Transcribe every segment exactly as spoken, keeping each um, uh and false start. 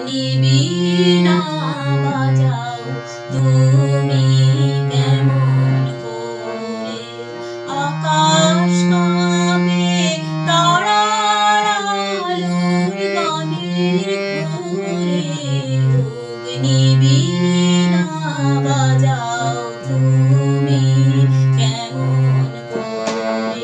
নিবি না বাজাও তুমি কেমন করে। আকাশ কাঁপে তারার আলোর গানের ঘোরে, নিবি না বাজাও তুমি কেমন করে।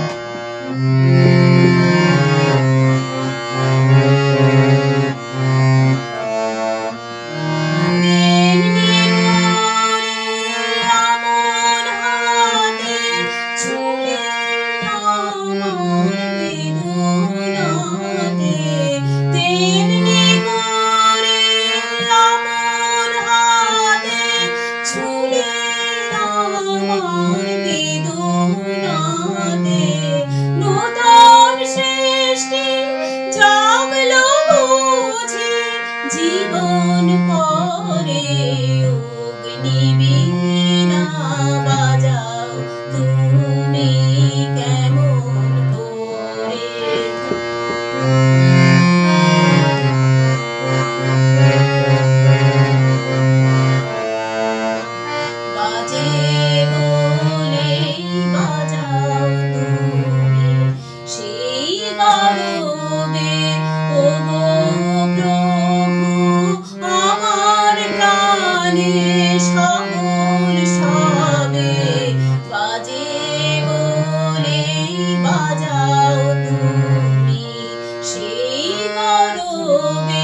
জীবন পরে নিবি না বাজাও তুমি কেমন করে। বাজে বলে বাজাও তুমি সেই গরবে, ও গো সকল সবে। বাজে বলে বাজাও তুমি সেই গরবে,